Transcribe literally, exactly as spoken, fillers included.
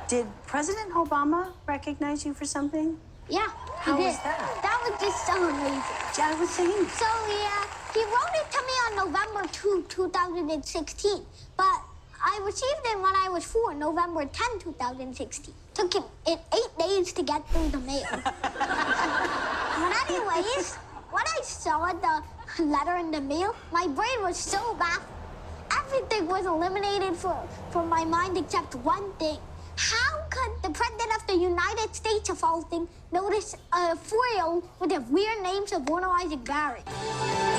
Did President Obama recognize you for something? Yeah, he How did. was that? That was just so amazing. I was saying. So, yeah, he wrote it to me on November second, two thousand sixteen. But I received it when I was four, November tenth, two thousand sixteen. Took him it eight days to get through the mail. But anyways, when I saw the letter in the mail, my brain was so baffled. Everything was eliminated for, from my mind except one thing. How could the President of the United States, of all things, notice a four-year-old with a weird name, Suborno Isaac Barrett?